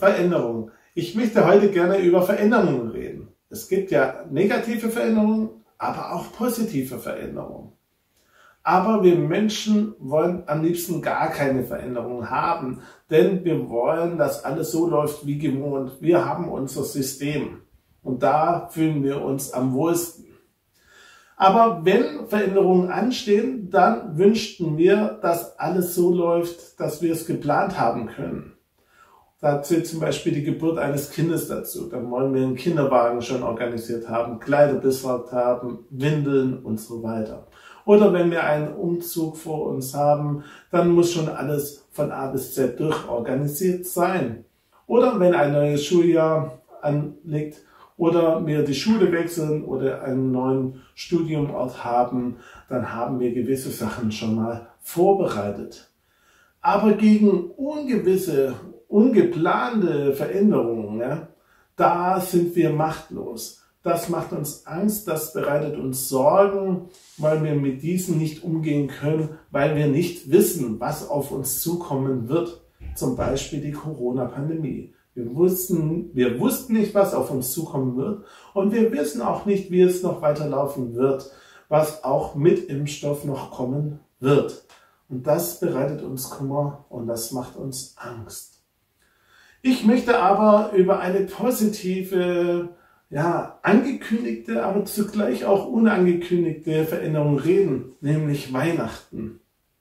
Veränderung. Ich möchte heute gerne über Veränderungen reden. Es gibt ja negative Veränderungen, aber auch positive Veränderungen. Aber wir Menschen wollen am liebsten gar keine Veränderungen haben, denn wir wollen, dass alles so läuft wie gewohnt. Wir haben unser System und da fühlen wir uns am wohlsten. Aber wenn Veränderungen anstehen, dann wünschten wir, dass alles so läuft, dass wir es geplant haben können. Da zählt zum Beispiel die Geburt eines Kindes dazu. Dann wollen wir einen Kinderwagen schon organisiert haben, Kleider besorgt haben, Windeln und so weiter. Oder wenn wir einen Umzug vor uns haben, dann muss schon alles von A bis Z durchorganisiert sein. Oder wenn ein neues Schuljahr anliegt oder wir die Schule wechseln oder einen neuen Studiumort haben, dann haben wir gewisse Sachen schon mal vorbereitet. Aber gegen ungewisse, ungeplante Veränderungen, ja, da sind wir machtlos. Das macht uns Angst, das bereitet uns Sorgen, weil wir mit diesen nicht umgehen können, weil wir nicht wissen, was auf uns zukommen wird. Zum Beispiel die Corona-Pandemie. Wir wussten nicht, was auf uns zukommen wird und wir wissen auch nicht, wie es noch weiterlaufen wird, was auch mit Impfstoff noch kommen wird. Und das bereitet uns Kummer und das macht uns Angst. Ich möchte aber über eine positive, angekündigte, aber zugleich auch unangekündigte Veränderung reden, nämlich Weihnachten.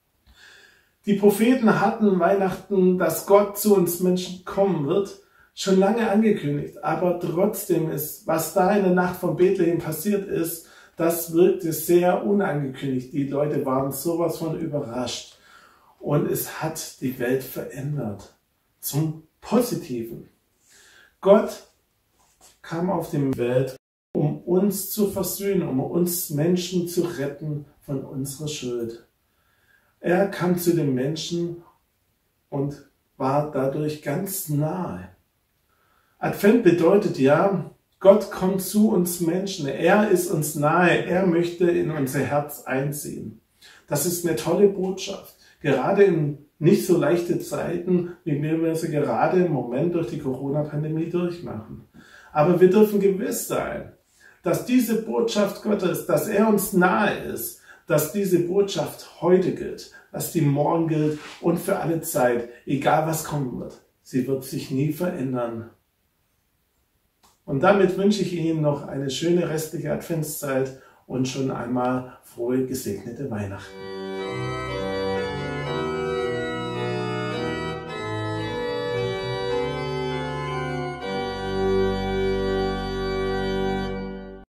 Die Propheten hatten Weihnachten, dass Gott zu uns Menschen kommen wird, schon lange angekündigt, aber trotzdem ist, was da in der Nacht von Bethlehem passiert ist, das wirkte sehr unangekündigt. Die Leute waren sowas von überrascht und es hat die Welt verändert zum Positiven. Gott kam auf die Welt, um uns zu versöhnen, um uns Menschen zu retten von unserer Schuld. Er kam zu den Menschen und war dadurch ganz nahe. Advent bedeutet ja, Gott kommt zu uns Menschen, er ist uns nahe, er möchte in unser Herz einziehen. Das ist eine tolle Botschaft, gerade in nicht so leichte Zeiten, wie wir sie gerade im Moment durch die Corona-Pandemie durchmachen. Aber wir dürfen gewiss sein, dass diese Botschaft Gottes, dass er uns nahe ist, dass diese Botschaft heute gilt, dass die morgen gilt und für alle Zeit, egal was kommen wird. Sie wird sich nie verändern. Und damit wünsche ich Ihnen noch eine schöne restliche Adventszeit und schon einmal frohe, gesegnete Weihnachten.